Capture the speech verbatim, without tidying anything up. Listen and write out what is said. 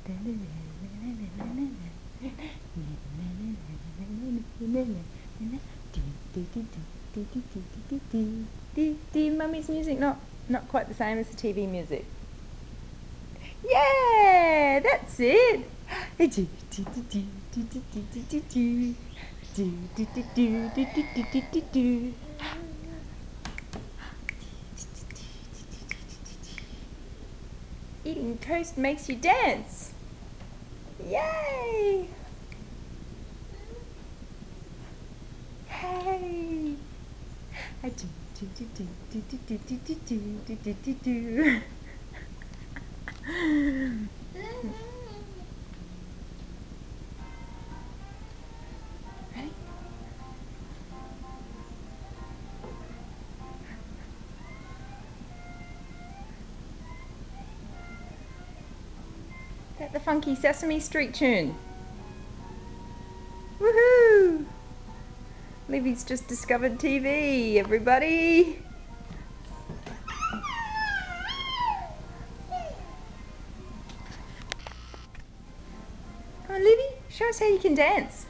Mummy's music not not quite the same as the T V music. Yeah, that's it. Eating toast makes you dance. Yay! Hey! Ready? Is that the funky Sesame Street tune? Woohoo! Livy's just discovered T V, everybody! Come on, Livy, show us how you can dance.